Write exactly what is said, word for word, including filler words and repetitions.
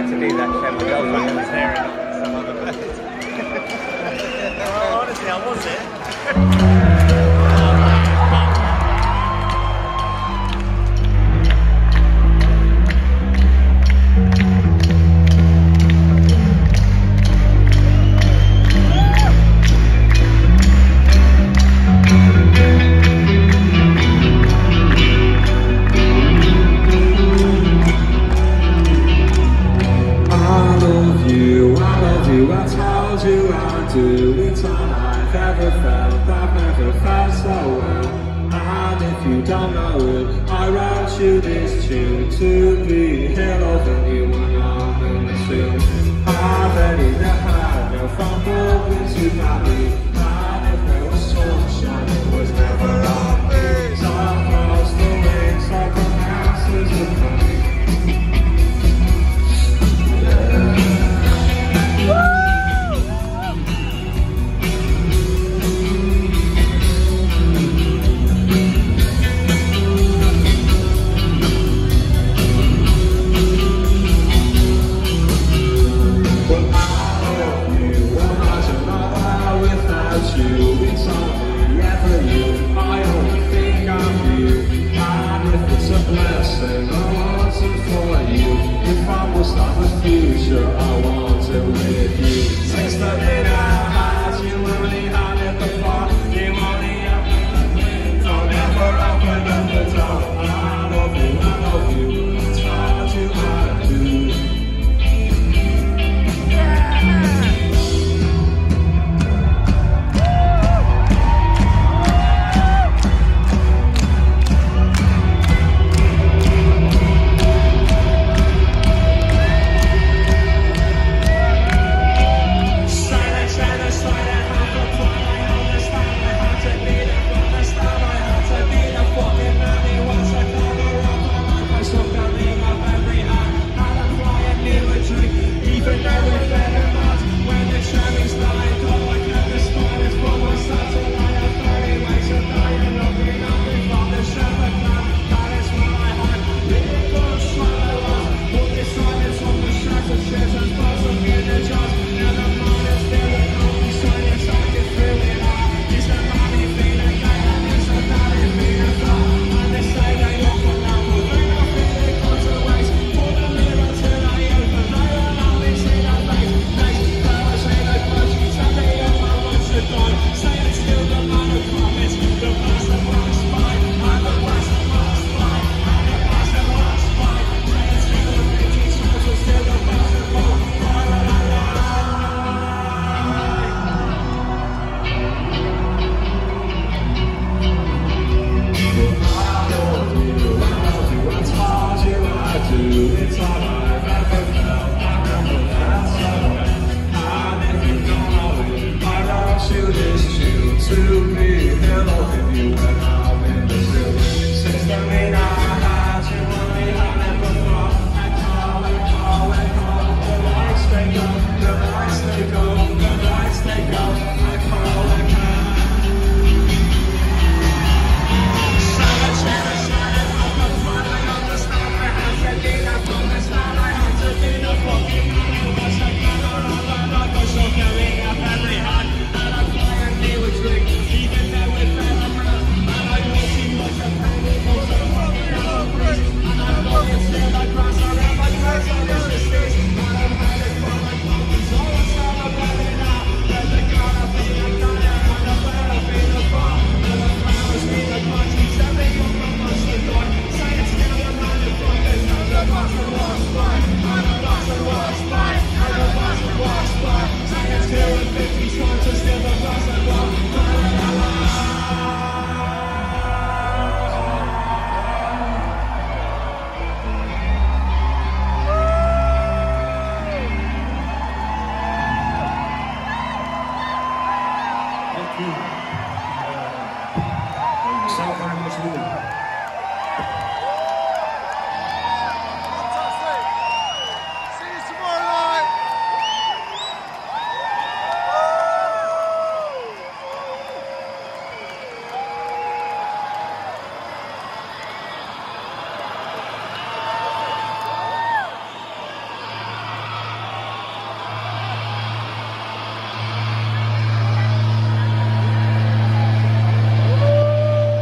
had to leave that show. My girlfriend was there and some other place. Well, honestly, I was it. You don't know it, I wrote you this tune to be hello when you were young and assume I've already had no fun moving to Bali. And if there was sunshine, it was never on me. So I crossed the wings like an answers of money. It's all